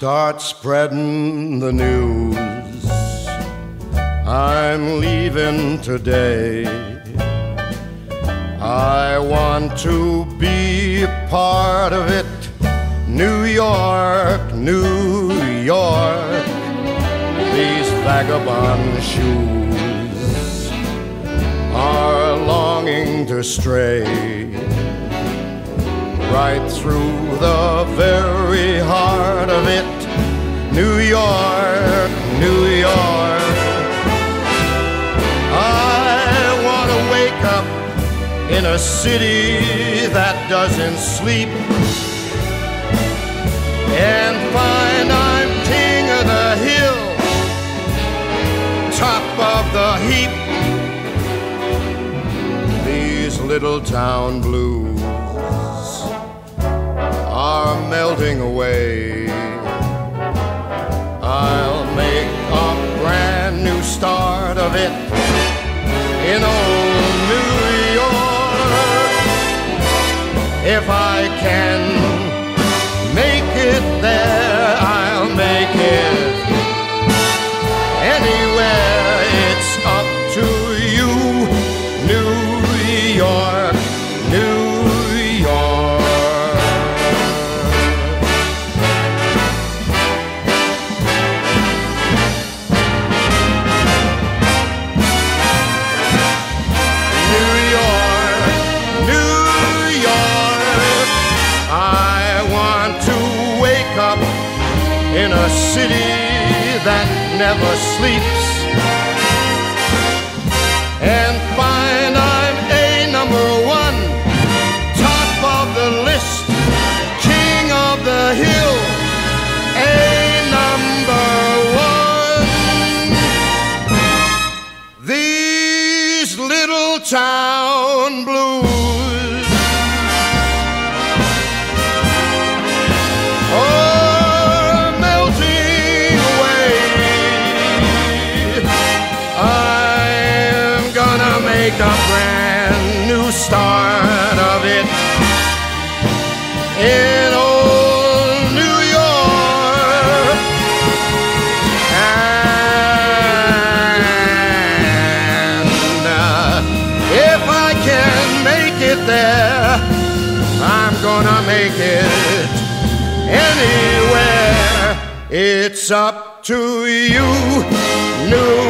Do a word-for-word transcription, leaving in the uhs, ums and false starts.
start spreading the news. I'm leaving today. I want to be a part of it. New York, New York, these vagabond shoes are longing to stray right through the very heart of it. New York, New York, I want to wake up in a city that doesn't sleep and find I'm king of the hill, top of the heap. These little town blues are melting away. I'll make a brand new start of it in old New York. If I can make it there, I'll make it anywhere. It's up to you, New York, New York. New York, New York, I want to wake up in a city that never sleeps and find I'm a number one, top of the list, king of the hill, a number one. These little town blues are melting away. I'm gonna make a brand new start of it in old New York. And uh, if I can make it there, I'm gonna make it anywhere. It's up to you, New